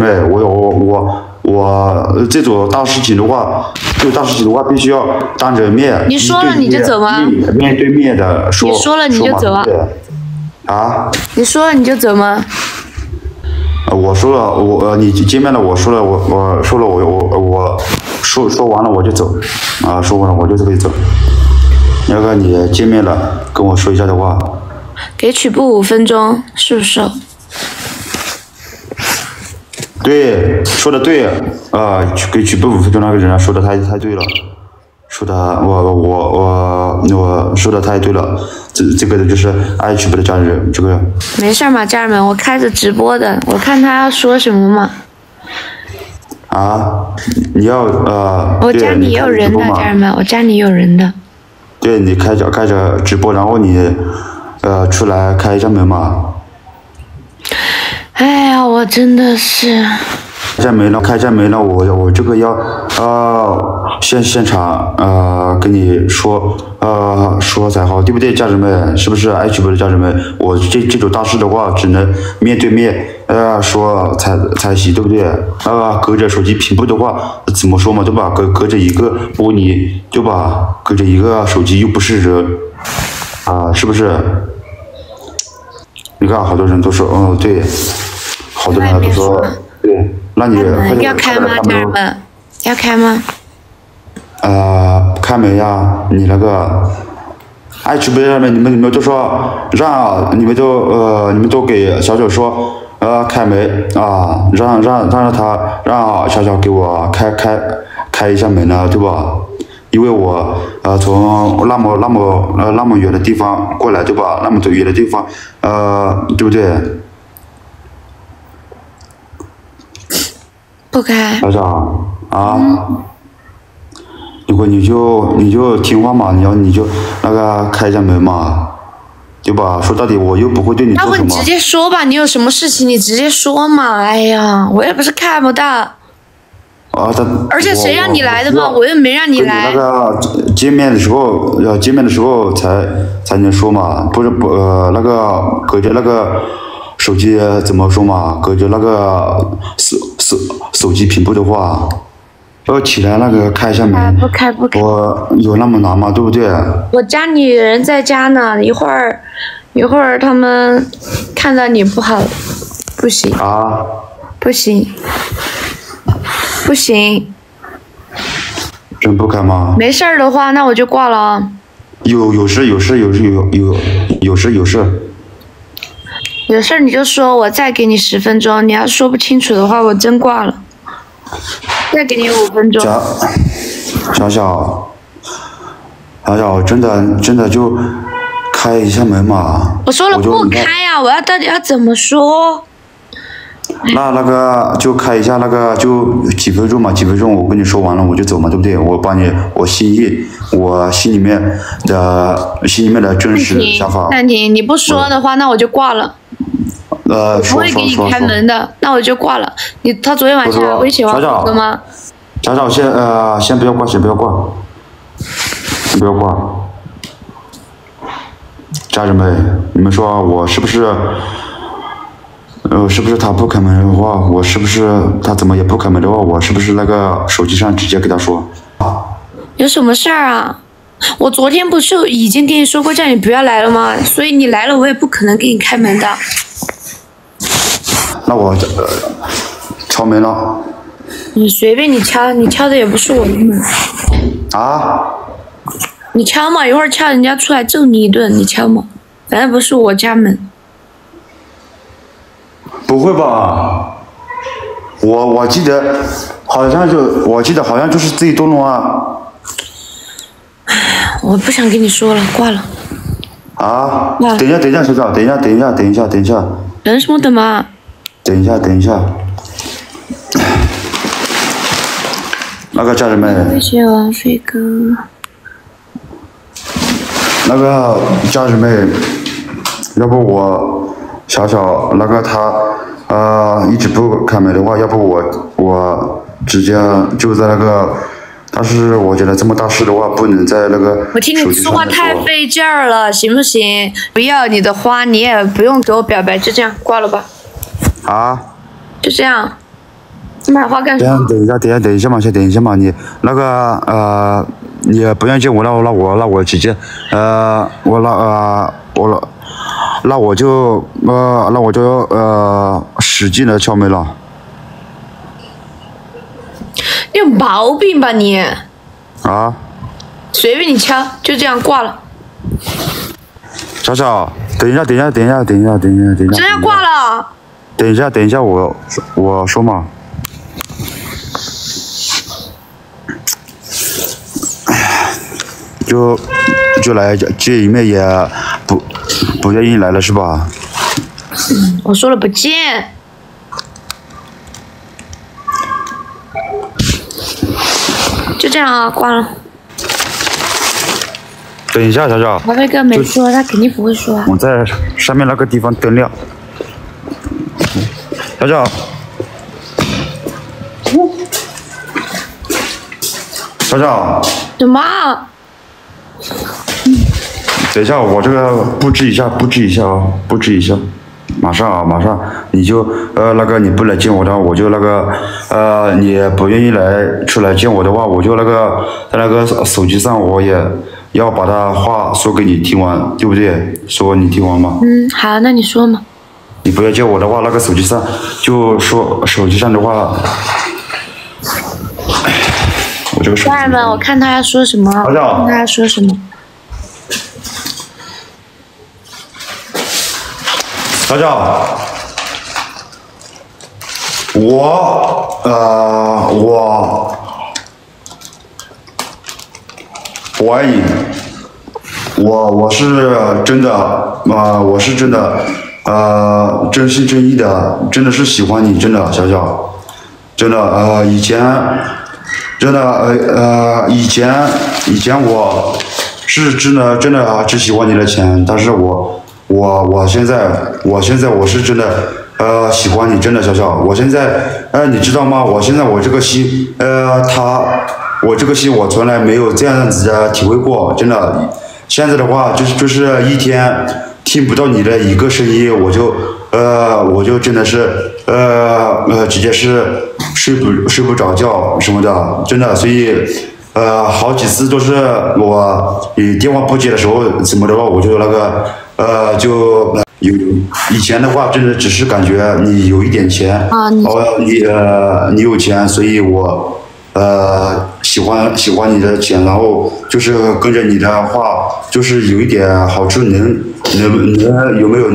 妹，我这种大事情的话，必须要当着面。 你说了你就走吗？ 面对面的说。 你说了你就走啊？ 啊？ 你说了你就走吗？ 我说了，你见面了，我说了，我说了，我说完了我就走，啊，说完了我就可以走。要不你见面了跟我说一下的话。 给曲布5分钟，是不是？ 对，说的对，给曲布5分钟那个人说的太对了，说的我说的太对了，这个就是爱曲布的家人，这个。 没事嘛，家人们，我开着直播的，我看他要说什么嘛。 啊，你要我家里有人的，家人们，我家里有人的。 对，你开着直播，然后你出来开一下门嘛。 哎呀，我真的是。 开家门了，我这个要现场跟你说才好，对不对，家人们？是不是爱曲布的家人们？我这种大事的话，只能面对面说才行，对不对？隔着手机屏幕的话，怎么说嘛，对吧？隔着一个玻璃，对吧？隔着一个手机又不是人，是不是？你看，好多人都说，对，好多人都说，对。那你要开吗，家人们？要开吗？ 开门呀！你那个爱曲布上面，你们都说让你们都给小小说开门啊，让小小给我开一下门呢，对吧？因为我从那么远的地方过来，对吧？那么远的地方，对不对？ 不开。 小小如果你就听话嘛，你就那个开一下门嘛，对吧？说到底我又不会对你做什么。 要不你直接说吧，你有什么事情你直接说嘛。哎呀，我也不是看不到。而且谁让你来的嘛？我又没让你来。 那个见面的时候才能说嘛，不是那个隔着那个手机怎么说嘛？隔着那个手机屏幕的话。起来那个开一下门， 不开， 我有那么难吗？对不对？ 我家里人在家呢，一会儿他们看到你不好，不行。不行。 真不开吗？ 没事儿的话，那我就挂了啊。 有事。有事你就说，我再给你10分钟，你要说不清楚的话，我真挂了。再给你5分钟。 小小，真的就开一下门嘛。 我说了不开呀，我到底要怎么说？ 那个就开一下，那个就几分钟嘛，几分钟我跟你说完了我就走嘛，对不对？我心里面的真实想法。 暂停，你不说的话，那我就挂了。我不会给你开门的，那我就挂了。他昨天晚上威胁我哥吗？ 小小先不要挂，家人们，你们说我是不是他不开门的话，我是不是他怎么也不开门的话，我是不是那个手机上直接给他说？ 有什么事儿啊？我昨天不是已经跟你说过叫你不要来了吗？所以你来了，我也不可能给你开门的。 那我敲门了。 你随便你敲的也不是我的门。你敲嘛，一会儿敲人家出来揍你一顿，你敲嘛，反正不是我家门。 不会吧？我记得好像就是自己动了啊。 我不想跟你说了，挂了。 等一下，小小，等一下。 等什么等嘛？ 等一下。那个家人们。 谢谢王飞哥。 那个家人们，要不我小小那个他一直不开门的话，要不我直接就在那个。但是我觉得这么大事的话，不能在那个。 我听你说话太费劲儿了，行不行？不要你的花，你也不用给我表白，就这样挂了吧。 就这样。 你买花干什么？ 等一下嘛，先等一下嘛，你那个你不愿意见我，那我直接那我就使劲的敲门了。 你有毛病吧你？ 啊？ 随便你敲，就这样挂了。 小小，等一下。真要挂了。 等一下，我说嘛。就来见一面也不愿意来了是吧？ 我说了不见。就这样啊，挂了。 等一下，小小。 华飞哥没说，他肯定不会说。 我在上面那个地方灯亮。小小。小小。 什么？ 等一下，我这个布置一下，马上，你就那个你不来见我的话，我就那个你不愿意出来见我的话，我就那个在那个手机上我也要把他话说给你听完，对不对？说你听完吗？ 好，那你说嘛。 你不要见我的话，那个手机上就说手机上的话，我这个手机。 家人们，我看他要说什么。看他要说什么。 小小，我爱你，我是真的，真心真意的，真的是喜欢你，真的，小小，真的，以前我是真的只喜欢你的钱，但是我现在我是真的喜欢你，真的小小，我现在你知道吗？我现在我这个心我这个心我从来没有这样子的体会过，真的。现在的话就是一天听不到你的一个声音，我就真的是直接是睡不着觉什么的，真的。所以好几次都是你电话不接的时候什么的话，我就那个以前的话，真的只是感觉你有一点钱，你有钱，所以我喜欢你的钱，然后就是跟着你的话，就是有一点好处，有没有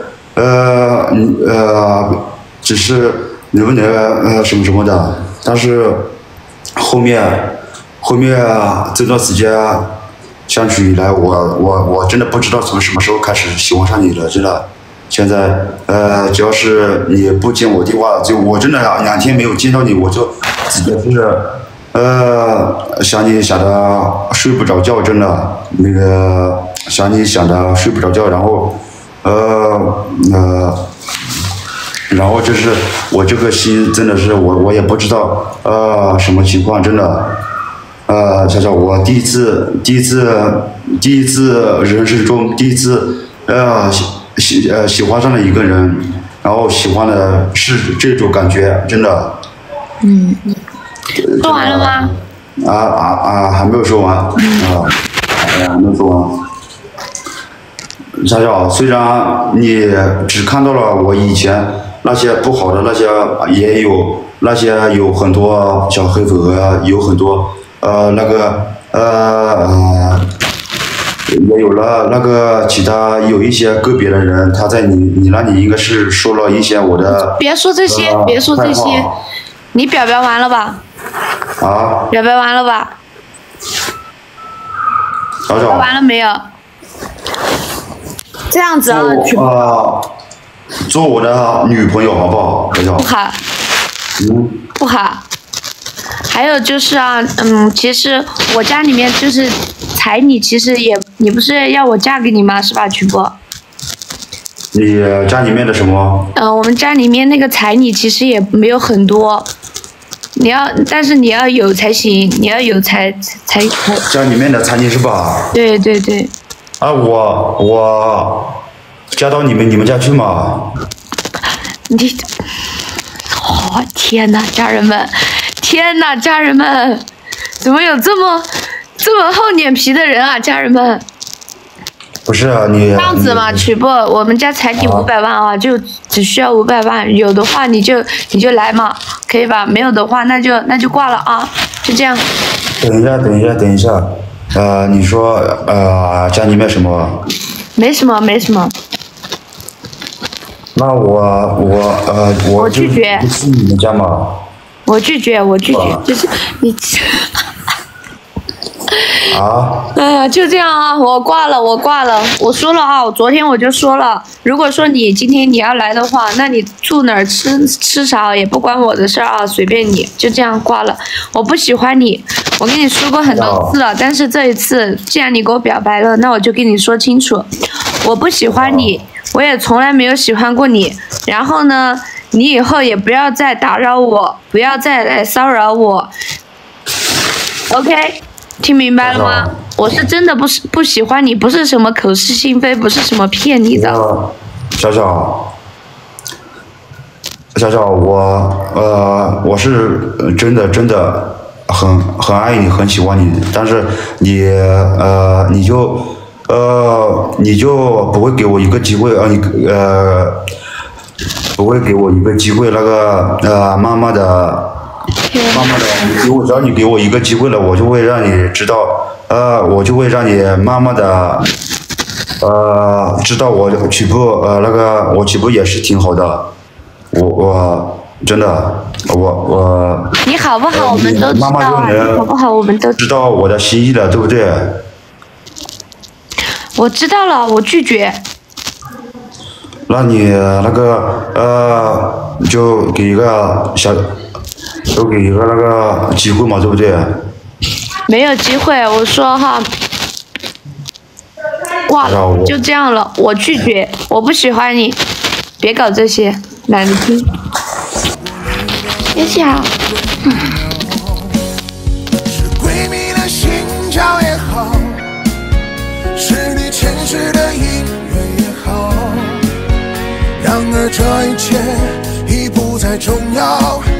只是能不能什么的，但是后面这段时间相处以来，我真的不知道从什么时候开始喜欢上你了，真的。现在只要是你不接我电话，就我真的2天没有见到你，我就直接是想你想的睡不着觉，真的那个想你想的睡不着觉，然后就是我这个心真的是我也不知道什么情况，真的。小小，我第一次人生中第一次喜欢上了一个人，然后喜欢的是这种感觉，真的。 说完了吗？ 还没有说完。还没有说完。小小，虽然你只看到了我以前那些不好的那些，也有那些有很多小黑粉啊，有很多。也有了那个其他有一些个别的人，他在你那里应该是说了一些我的。 别说这些，你表白完了吧？表白完了吧？ 小小。 表白完了没有？这样子啊。 做我的女朋友好不好？小小。 不好。不好。还有就是啊，其实我家里面就是彩礼，其实你不是要我嫁给你吗？是吧，曲波？ 你家里面的什么？ 我们家里面那个彩礼其实也没有很多，但是你要有才行，你要有才。 家里面的彩礼是吧？ 对对对。 我嫁到你们家去嘛？ 哇，天呐，家人们，天呐，家人们，怎么有这么厚脸皮的人啊，家人们？ 不是啊，你这样子嘛，曲波，我们家彩礼500万啊，就只需要500万，有的话你就来嘛，可以吧？没有的话那就挂了啊，就这样。 等一下，你说家里面什么？ 没什么。 那我拒绝。 不去你们家嘛？ 我拒绝，就是你。 啊！ 哎呀，就这样啊，我挂了。我说了啊，昨天我就说了，如果说你今天你要来的话，那你住哪儿吃啥也不关我的事儿啊，随便你，就这样挂了。我不喜欢你，我跟你说过很多次了，但是这一次既然你给我表白了，那我就跟你说清楚，我不喜欢你，我也从来没有喜欢过你。然后呢，你以后也不要再打扰我，不要再来骚扰我。OK。听明白了吗？我是真的不喜欢你，不是什么口是心非，不是什么骗你的。 小小，我是真的很爱你，很喜欢你，但是你就不会给我一个机会不会给我一个机会，那个妈妈的。只要你给我一个机会了，我就会让你知道，我就会让你慢慢的，知道我曲波，我曲波也是挺好的，我真的， 你好不好？我们都知道啊，你好不好？我们都知道我的心意了，对不对？ 我知道了，我拒绝。 那你就给一个都给一个那个机会嘛，对不对？ 没有机会，我说哈，挂了，就这样了，我拒绝，我不喜欢你，别搞这些，懒得听。谢谢啊。 是闺蜜的心跳也好，是你前世的姻缘也好，然而这一切已不再重要。